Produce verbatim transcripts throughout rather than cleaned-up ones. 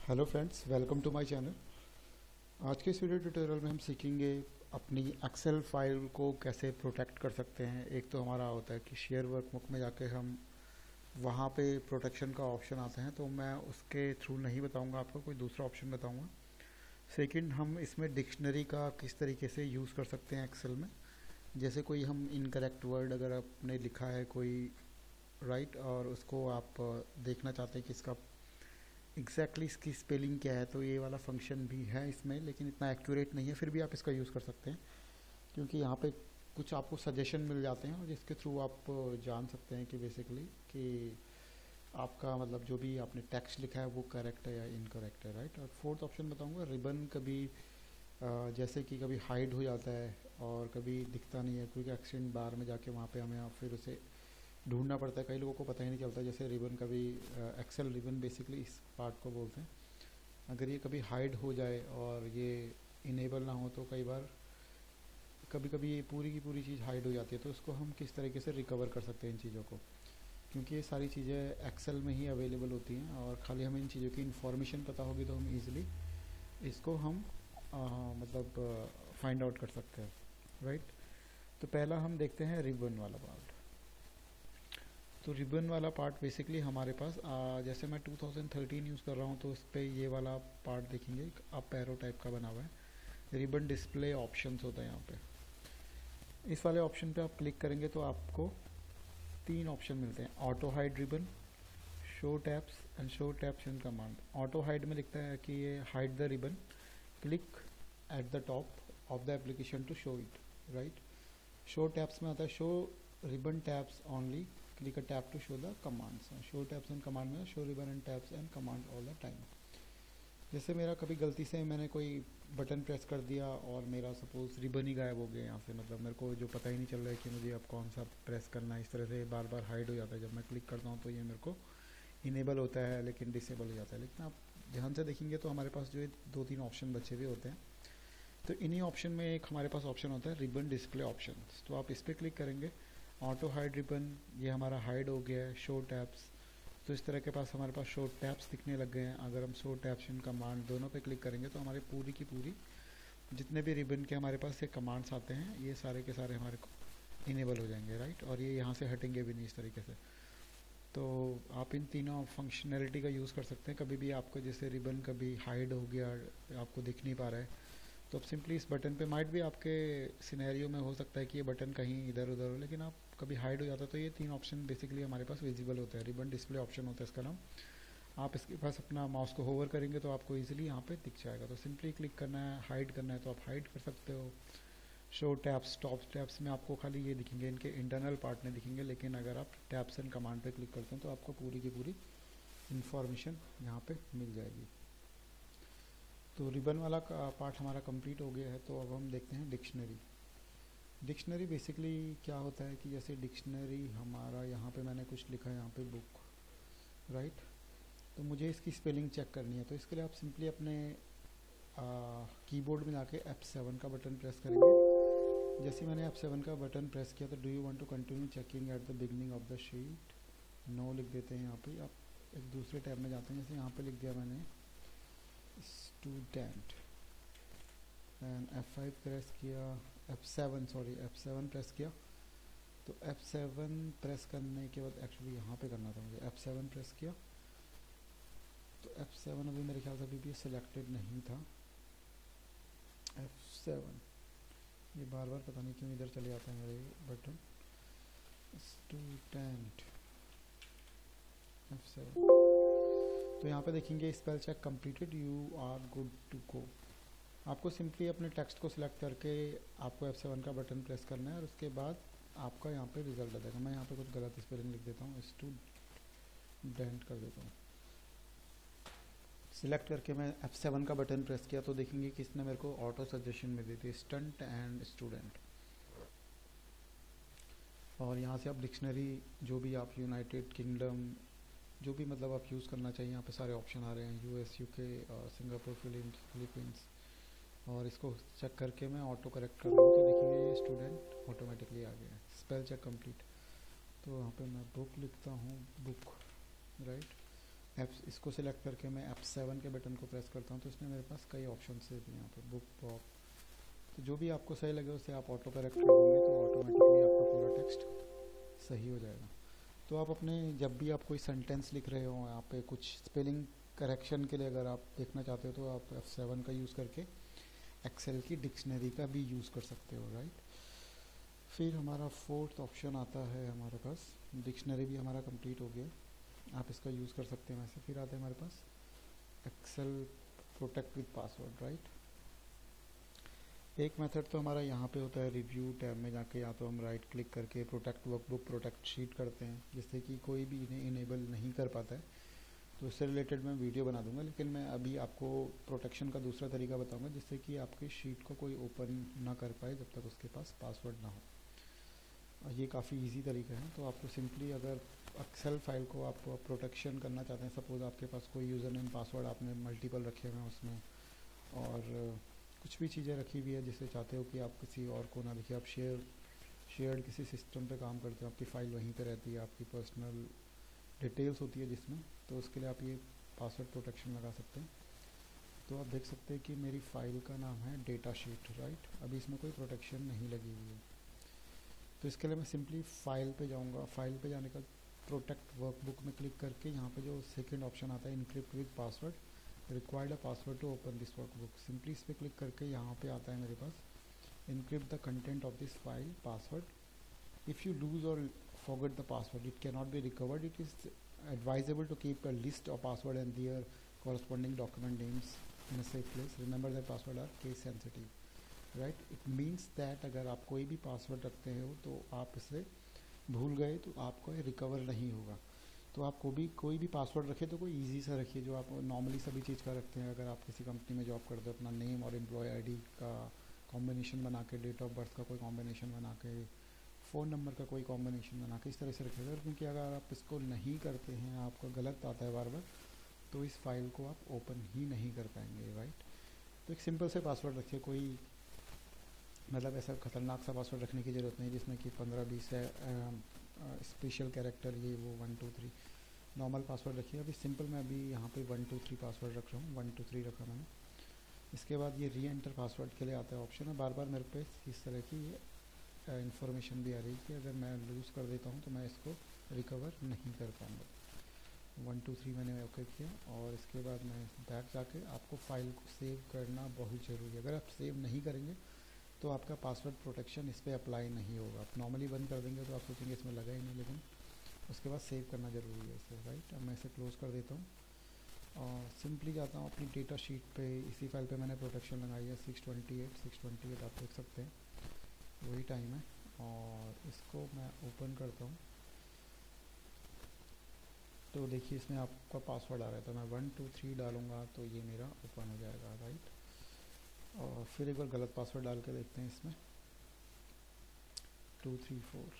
Hello friends, welcome to my channel. आज के इस वीडियो ट्यूटोरियल में हम सीखेंगे अपनी एक्सेल फाइल को कैसे प्रोटेक्ट कर सकते हैं। एक तो हमारा होता है कि शेयर वर्कबुक में जाके हम वहाँ पे प्रोटेक्शन का ऑप्शन आता है, तो मैं उसके थ्रू नहीं बताऊंगा आपको, कोई दूसरा ऑप्शन बताऊंगा। सेकंड, हम इसमें डिक्शनरी का किस तरीके से यूज़ कर सकते हैं एक्सेल में। जैसे कोई हम इनकरेक्ट वर्ड अगर आपने लिखा है कोई राइट और उसको आप देखना चाहते हैं कि इसका एग्जैक्टली इसकी स्पेलिंग क्या है, तो ये वाला फंक्शन भी है इसमें, लेकिन इतना एक्यूरेट नहीं है। फिर भी आप इसका यूज़ कर सकते हैं क्योंकि यहाँ पे कुछ आपको सजेशन मिल जाते हैं और जिसके थ्रू आप जान सकते हैं कि बेसिकली कि आपका मतलब जो भी आपने टेक्स्ट लिखा है वो करेक्ट है या इनकरेक्ट है, राइट। और फोर्थ ऑप्शन बताऊँगा, रिबन कभी जैसे कि कभी हाइड हो जाता है और कभी दिखता नहीं है, क्योंकि एक्सीडेंट बार में जाके वहाँ पे हमें फिर उसे ढूंढना पड़ता है। कई लोगों को पता ही नहीं चलता। जैसे रिबन कभी एक्सेल रिबन बेसिकली इस पार्ट को बोलते हैं, अगर ये कभी हाइड हो जाए और ये इनेबल ना हो तो कई बार कभी कभी ये पूरी की पूरी चीज़ हाइड हो जाती है। तो उसको हम किस तरीके से रिकवर कर सकते हैं इन चीज़ों को, क्योंकि ये सारी चीज़ें एक्सेल में ही अवेलेबल होती हैं और खाली हमें इन चीज़ों की इन्फॉर्मेशन पता होगी तो हम ईज़िली इसको हम आ, मतलब फाइंड आउट कर सकते हैं, राइट। तो पहला हम देखते हैं रिबन वाला पार्ट। तो रिबन वाला पार्ट बेसिकली हमारे पास आ, जैसे मैं टू थाउजेंड थर्टीन यूज़ कर रहा हूँ तो उस पर ये वाला पार्ट देखेंगे अप एरो टाइप का बना हुआ है। रिबन डिस्प्ले ऑप्शंस होता है यहाँ पे। इस वाले ऑप्शन पे आप क्लिक करेंगे तो आपको तीन ऑप्शन मिलते हैं, auto hide ribbon, show tabs and show tabs in command. Auto hide में लिखता है कि ये hide the ribbon, click at the top of the application to show it, right. Show tabs में आता है show ribbon tabs only, click a tab to show the commands. show tabs and command में show ribbon and tabs and command all the time। जैसे मेरा कभी गलती से मैंने कोई बटन प्रेस कर दिया और मेरा सपोज रिबन ही गायब हो गया यहाँ से, मतलब मेरे को जो पता ही नहीं चल रहा है कि मुझे अब कौन सा प्रेस करना है, इस तरह से बार बार हाइड हो जाता है। जब मैं क्लिक करता हूँ तो ये मेरे को इनेबल होता है लेकिन डिसेबल हो जाता है। लेकिन आप ध्यान से देखेंगे तो हमारे पास जो है दो तीन ऑप्शन बचे हुए होते हैं। तो इन्हीं ऑप्शन में एक हमारे पास ऑप्शन होता है रिबन डिस्प्ले ऑप्शन। तो आप इस पर क्लिक करेंगे, ऑटो हाइड रिबन ये हमारा हाइड हो गया है। शो टैप्स, तो इस तरह के पास हमारे पास शो टैप्स दिखने लग गए हैं। अगर हम शो टैप्स इन कमांड दोनों पे क्लिक करेंगे तो हमारे पूरी की पूरी जितने भी रिबन के हमारे पास ये कमांड्स आते हैं ये सारे के सारे हमारे को इनेबल हो जाएंगे, राइट। और ये यहाँ से हटेंगे भी नहीं इस तरीके से। तो आप इन तीनों फंक्शनैलिटी का यूज़ कर सकते हैं। कभी भी आपको जैसे रिबन कभी हाइड हो गया, आपको दिख नहीं पा रहा है, तो आप सिंपली इस बटन पे, माइट भी आपके सिनेरियो में हो सकता है कि ये बटन कहीं इधर उधर हो, लेकिन आप कभी हाइड हो जाता है तो ये तीन ऑप्शन बेसिकली हमारे पास विजिबल होता है। रिबन डिस्प्ले ऑप्शन होता है इसका नाम। आप इसके पास अपना माउस को होवर करेंगे तो आपको इजीली यहाँ पे दिख जाएगा। तो सिंपली क्लिक करना है, हाइड करना है तो आप हाइड कर सकते हो। शो टैप्स, टॉप टैप्स में आपको खाली ये दिखेंगे, इनके इंटरनल पार्ट नहीं दिखेंगे, लेकिन अगर आप टैप्स एंड कमांड पे क्लिक करते हैं तो आपको पूरी की पूरी इंफॉर्मेशन यहाँ पे मिल जाएगी। तो रिबन वाला का पार्ट हमारा कंप्लीट हो गया है। तो अब हम देखते हैं डिक्शनरी। डिक्शनरी बेसिकली क्या होता है कि जैसे डिक्शनरी हमारा यहाँ पे मैंने कुछ लिखा है यहाँ पे बुक, राइट। तो मुझे इसकी स्पेलिंग चेक करनी है, तो इसके लिए आप सिंपली अपने कीबोर्ड में जाके एफ सेवन का बटन प्रेस करेंगे। जैसे मैंने एफ सेवन का बटन प्रेस किया तो do you want to continue checking at the beginning of the sheet, no लिख देते हैं। यहाँ पे आप एक दूसरे टैब में जाते हैं, जैसे यहाँ पे लिख दिया मैंने student and F five press किया, F seven sorry F seven press किया। तो एफ सेवन प्रेस करने के बाद एक्चुअली यहाँ पे करना था मुझे, एफ सेवन प्रेस किया तो एफ सेवन अभी मेरे ख्याल से अभी भी सिलेक्टेड नहीं था। एफ सेवन ये बार बार पता नहीं क्यों इधर चले जाता है मेरे बटन। स्टूडेंट एफ सेवन, तो यहाँ पे देखेंगे spell check completed, you are good to go. आपको सिंपली अपने टेक्स्ट को सिलेक्ट करके आपको एफ सेवन का बटन प्रेस करना है और उसके बाद आपका यहाँ पे रिजल्ट आ जाएगा। मैं यहाँ पे कुछ गलत स्पेलिंग लिख देता हूँ, स्टूडेंट कर देता हूँ। सिलेक्ट करके मैं एफ सेवन का बटन प्रेस किया तो देखेंगे कि इसने मेरे को ऑटो सजेशन में दी थी स्टंट एंड स्टूडेंट। और यहाँ से आप डिक्शनरी जो भी आप यूनाइटेड किंगडम जो भी मतलब आप यूज़ करना चाहिए, यहाँ पे सारे ऑप्शन आ रहे हैं, यूएस, यूके, सिंगापुर, फिलीपींस। और इसको चेक करके मैं ऑटो करेक्ट कर रहा हूँ तो देखेंगे ये स्टूडेंट ऑटोमेटिकली आ गया है। स्पेल चेक कंप्लीट, तो यहाँ पे मैं बुक लिखता हूँ, बुक, राइट। एप्स इसको सिलेक्ट करके मैं एफ सेवन के बटन को प्रेस करता हूँ तो इसमें मेरे पास कई ऑप्शन है यहाँ पर बुक पॉप, तो जो भी आपको सही लगे उसे आप ऑटो करेक्ट कर देंगे तो ऑटोमेटिकली आपका पूरा टेक्स्ट सही हो जाएगा। तो आप अपने जब भी आप कोई सेंटेंस लिख रहे हो यहाँ पे कुछ स्पेलिंग करेक्शन के लिए अगर आप देखना चाहते हो तो आप एफ सेवन का यूज़ करके एक्सेल की डिक्शनरी का भी यूज़ कर सकते हो, राइट। फिर हमारा फोर्थ ऑप्शन आता है हमारे पास, डिक्शनरी भी हमारा कंप्लीट हो गया, आप इसका यूज़ कर सकते हैं वैसे। फिर आता है हमारे पास Excel protect with password, right. एक मेथड तो हमारा यहाँ पे होता है रिव्यू टैब में जाके, या तो हम राइट क्लिक करके प्रोटेक्ट वर्कबुक प्रोटेक्ट शीट करते हैं, जिससे कि कोई भी इन्हें इनेबल नहीं कर पाता है। तो इससे रिलेटेड मैं वीडियो बना दूंगा, लेकिन मैं अभी आपको प्रोटेक्शन का दूसरा तरीका बताऊंगा जिससे कि आपकी शीट को कोई ओपन ना कर पाए जब तक उसके पास पासवर्ड ना हो। ये काफ़ी इजी तरीका है। तो आपको सिंपली अगर एक्सेल फाइल को आप प्रोटेक्शन करना चाहते हैं, सपोज आपके पास कोई यूज़र नेम पासवर्ड आपने मल्टीपल रखे हुए हैं उसमें, और कुछ भी चीज़ें रखी हुई है जिससे चाहते हो कि आप किसी और को ना दिखे, आप शेयर शेयर्ड किसी सिस्टम पे काम करते हो, आपकी फ़ाइल वहीं पे रहती है, आपकी पर्सनल डिटेल्स होती है जिसमें, तो उसके लिए आप ये पासवर्ड प्रोटेक्शन लगा सकते हैं। तो आप देख सकते हैं कि मेरी फ़ाइल का नाम है डेटा शीट, राइट। अभी इसमें कोई प्रोटेक्शन नहीं लगी हुई है। तो इसके लिए मैं सिंपली फ़ाइल पे जाऊंगा, फ़ाइल पे जाने का प्रोटेक्ट वर्कबुक में क्लिक करके यहाँ पे जो सेकंड ऑप्शन आता है encrypt with password, required a password to open this workbook, simply इस पर क्लिक करके यहाँ पे आता है मेरे पास encrypt the content of this file password, if you lose और forget the password it cannot be recovered, it is advisable to keep a list of password and their corresponding document names in a safe place, remember that password are case sensitive, right। it means that अगर आप कोई भी password रखते हो तो आप इसे भूल गए तो आपको रिकवर नहीं होगा। तो आप को भी कोई भी पासवर्ड रखे तो कोई इजी सा रखिए जो आप नॉर्मली सभी चीज़ का रखते हैं। अगर आप किसी कंपनी में जॉब करते हो, अपना नेम और एम्प्लॉय आईडी का कॉम्बिनेशन बना के, डेट ऑफ बर्थ का कोई कॉम्बिनेशन बना के, फ़ोन नंबर का कोई कॉम्बिनेशन बना के इस तरह से रखिएगा, क्योंकि अगर आप इसको नहीं करते हैं, आपको गलत आता है बार बार, तो इस फाइल को आप ओपन ही नहीं कर पाएंगे, राइट। तो एक सिंपल से पासवर्ड रखिए, कोई मतलब ऐसा खतरनाक सा पासवर्ड रखने की ज़रूरत नहीं जिसमें कि पंद्रह बीस है स्पेशल कैरेक्टर ये वो one two three, normal password रखिए। अभी सिंपल मैं अभी यहाँ पे वन टू थ्री पासवर्ड रख रहा हूँ, वन टू थ्री रखा मैंने। इसके बाद ये री एंटर पासवर्ड के लिए आता है ऑप्शन है, बार बार मेरे पे इस तरह की ये इन्फॉर्मेशन भी आ रही है कि अगर मैं लूज़ कर देता हूँ तो मैं इसको रिकवर नहीं कर पाऊँगा। वन टू थ्री मैंने ओके किया, और इसके बाद मैं बैक जाके आपको फ़ाइल को सेव करना बहुत ज़रूरी है। अगर आप सेव नहीं करेंगे तो आपका पासवर्ड प्रोटेक्शन इस पर अप्लाई नहीं होगा। आप नॉर्मली बंद कर देंगे तो आप सोचेंगे इसमें लगा ही नहीं, लेकिन उसके बाद सेव करना ज़रूरी है इसे, राइट। अब मैं इसे क्लोज़ कर देता हूँ और सिंपली जाता हूँ अपनी डेटा शीट पे। इसी फाइल पे मैंने प्रोटेक्शन लगाई है six twenty eight six twenty eight आप देख सकते हैं वही टाइम है, और इसको मैं ओपन करता हूँ तो देखिए इसमें आपका पासवर्ड आ रहा है, तो मैं वन टू थ्री डालूँगा तो ये मेरा ओपन हो जाएगा, राइट। और फिर एक बार गलत पासवर्ड डाल के देखते हैं इसमें, टू थ्री फोर,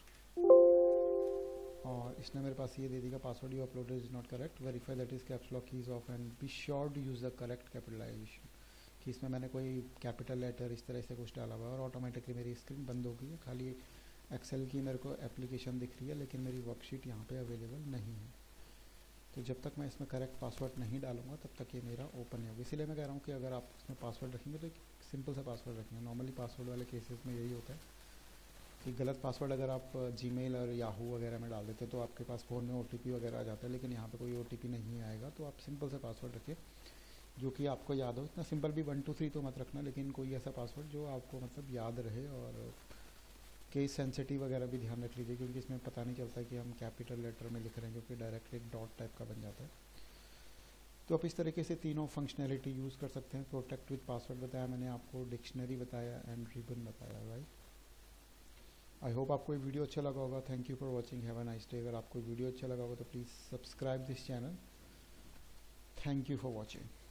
और इसने मेरे पास ये दे देगा password you uploaded is not correct, verify that is caps lock keys off and be sure to use the correct capitalization, कि इसमें मैंने कोई कैपिटल लेटर इस तरह से कुछ डाला हुआ है, और ऑटोमेटिकली मेरी स्क्रीन बंद हो गई है। खाली एक्सेल की मेरे को एप्लीकेशन दिख रही है, लेकिन मेरी वर्कशीट यहाँ पे अवेलेबल नहीं है। तो जब तक मैं इसमें करेक्ट पासवर्ड नहीं डालूंगा तब तक ये मेरा ओपन नहीं होगा। इसीलिए मैं कह रहा हूँ कि अगर आप इसमें पासवर्ड रखेंगे तो एक सिंपल सा पासवर्ड रखेंगे। नॉर्मली पासवर्ड वाले केसेस में यही होता है कि गलत पासवर्ड अगर आप जीमेल और याहू वगैरह में डाल देते तो आपके पास फ़ोन में ओटीपी वगैरह आ जाता है, लेकिन यहाँ पे कोई ओटीपी नहीं आएगा। तो आप सिंपल सा पासवर्ड रखिए जो कि आपको याद हो। इतना सिंपल भी वन टू थ्री तो मत रखना, लेकिन कोई ऐसा पासवर्ड जो आपको मतलब याद रहे। और केस सेंसिटिव वगैरह भी ध्यान रख लीजिए, क्योंकि इसमें पता नहीं चलता कि हम कैपिटल लेटर में लिख रहे हैं, क्योंकि डायरेक्ट एक डॉट टाइप का बन जाता है। तो आप इस तरीके से तीनों फंक्शनैलिटी यूज़ कर सकते हैं। प्रोटेक्ट विद पासवर्ड बताया मैंने आपको, डिक्शनरी बताया एंड रिबन बताया, राइट। आई होप आपको ये वीडियो अच्छा लगा होगा। Thank you for watching, have a nice day. अगर आपको वीडियो अच्छा लगा होगा तो please subscribe this channel. Thank you for watching.